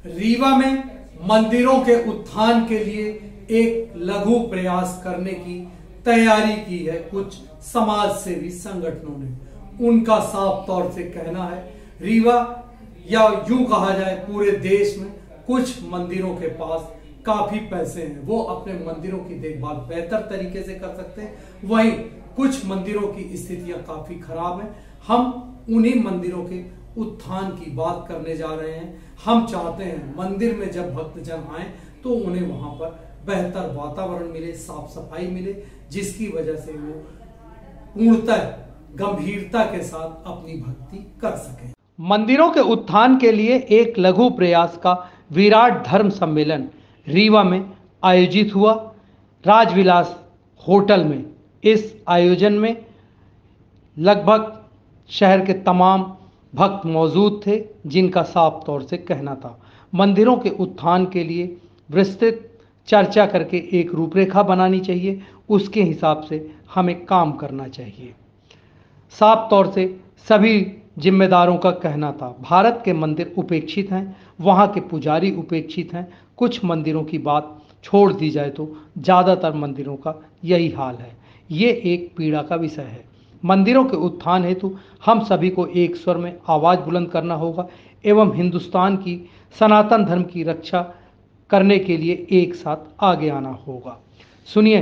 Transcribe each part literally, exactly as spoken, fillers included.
रीवा में मंदिरों के उत्थान के लिए एक लघु प्रयास करने की तैयारी की है कुछ समाज सेवी संगठनों ने। उनका साफ तौर से कहना है रीवा या यूं कहा जाए पूरे देश में कुछ मंदिरों के पास काफी पैसे हैं, वो अपने मंदिरों की देखभाल बेहतर तरीके से कर सकते हैं, वहीं कुछ मंदिरों की स्थितियां काफी खराब हैं। हम उन्हीं मंदिरों के उत्थान की बात करने जा रहे हैं। हम चाहते हैं मंदिर में जब भक्तजन आए तो उन्हें वहां पर बेहतर वातावरण मिले, साफ सफाई मिले, जिसकी वजह से वो पूर्णतः गंभीरता के साथ अपनी भक्ति कर सकें। मंदिरों के उत्थान के लिए एक लघु प्रयास का विराट धर्म सम्मेलन रीवा में आयोजित हुआ। राजविलास होटल में इस आयोजन में लगभग शहर के तमाम भक्त मौजूद थे, जिनका साफ तौर से कहना था मंदिरों के उत्थान के लिए विस्तृत चर्चा करके एक रूपरेखा बनानी चाहिए, उसके हिसाब से हमें काम करना चाहिए। साफ तौर से सभी जिम्मेदारों का कहना था भारत के मंदिर उपेक्षित हैं, वहाँ के पुजारी उपेक्षित हैं। कुछ मंदिरों की बात छोड़ दी जाए तो ज़्यादातर मंदिरों का यही हाल है। ये एक पीड़ा का विषय है। मंदिरों के उत्थान हेतु हम सभी को एक स्वर में आवाज़ बुलंद करना होगा एवं हिंदुस्तान की सनातन धर्म की रक्षा करने के लिए एक साथ आगे आना होगा। सुनिए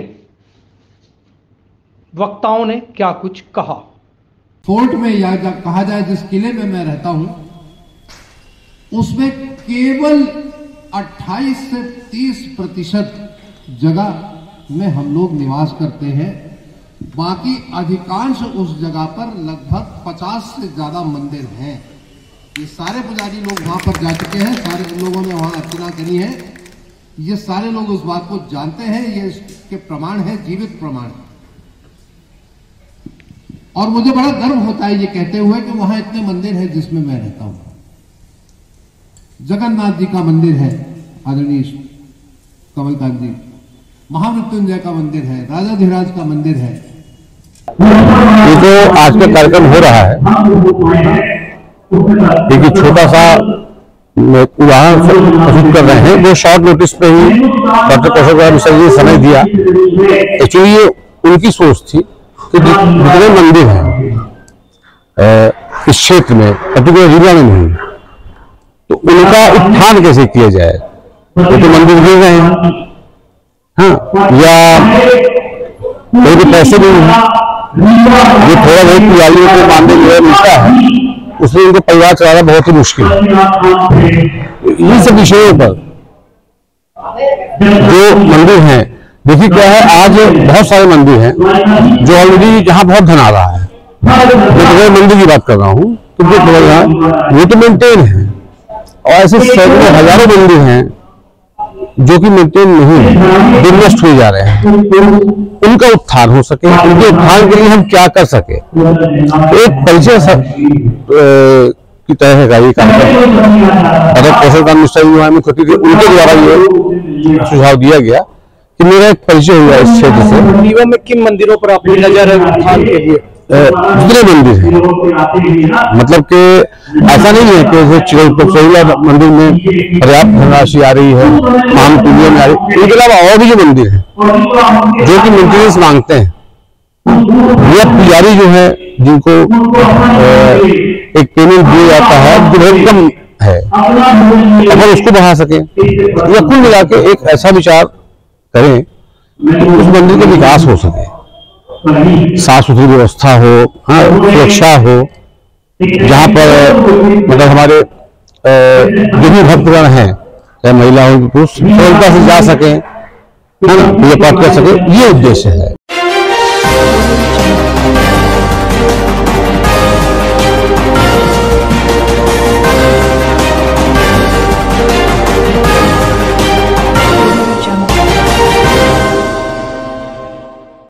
वक्ताओं ने क्या कुछ कहा। फोर्ट में या कहा जाए जिस किले में मैं रहता हूं उसमें केवल अट्ठाईस से तीस प्रतिशत जगह में हम लोग निवास करते हैं, बाकी अधिकांश उस जगह पर लगभग पचास से ज्यादा मंदिर हैं। ये सारे पुजारी लोग वहां पर जा चुके हैं, सारे लोगों ने वहां अर्चना करी है, ये सारे लोग उस बात को जानते हैं, ये इसके प्रमाण है, जीवित प्रमाण। और मुझे बड़ा गर्व होता है ये कहते हुए कि वहां इतने मंदिर हैं जिसमें मैं रहता हूं। जगन्नाथ जी का मंदिर है, आदरणीय कमलकांत जी, महामृत्युंजय का मंदिर है, राजाधिराज का मंदिर है। ये जो आज का कार्यक्रम हो रहा है, एक छोटा सा उदाहरण प्रस्तुत कर रहे हैं। वो शॉर्ट नोटिस पे ही डॉक्टर कौशल मिश्रा जी ने समय दिया। एक्चुअली ये उनकी सोच थी कि जितने मंदिर हैं इस क्षेत्र में, पर्टिकुलर रीवा में नहीं, तो उनका उत्थान कैसे किया जाए। वो तो मंदिर गिर रहे हैं, हाँ, या कोई भी पैसे नहीं है, जो थोड़ा बहुत पुजारियों को मानने जो मिलता है उसमें उनको परिवार चलाना बहुत ही मुश्किल है। इन सब विषयों पर जो मंदिर हैं, देखिए क्या है, आज बहुत सारे मंदिर हैं जो ऑलरेडी जहां बहुत धन आ रहा है। मैं मंदिर की बात कर रहा हूँ तो वो तो मेंटेन है, और ऐसे सैकड़ों हजारों मंदिर हैं जो कि मेंटेन नहीं है, डिमोलिश हुए जा रहे हैं। उनका उत्थान हो सके, उनके उत्थान के लिए हम क्या कर सके, एक परिचय की तरह का ये कार्यक्रम डॉक्टर कौशल मिश्रा जी मुख्य अतिथि, उनके द्वारा ये सुझाव दिया गया कि मेरा एक परिचय हुआ इस क्षेत्र से। रीवा में किन मंदिरों पर आपकी नजर है उत्थान के लिए? जितने मंदिर हैं, मतलब कि ऐसा नहीं है कि चिरैला मंदिर में पर्याप्त धनराशि आ रही है, महामृत्युंजय में आ रही है, इनके अलावा और भी जो मंदिर हैं जो कि मेंटेनेंस मांगते हैं, यह पुजारी जो है जिनको एक पेमेंट दिया जाता है जो बहुत कम है, अगर उसको बढ़ा सके या कुल मिला के एक ऐसा विचार करें कि उस मंदिर का विकास हो सके, साफ सुथरी व्यवस्था हो, हाँ, सुरक्षा हो, जहाँ पर मतलब हमारे जो भी भक्तगण हैं, चाहे महिला हो पुरुष, सरलता से जा सके, है ना, पूजा पाठ कर सके, ये उद्देश्य है।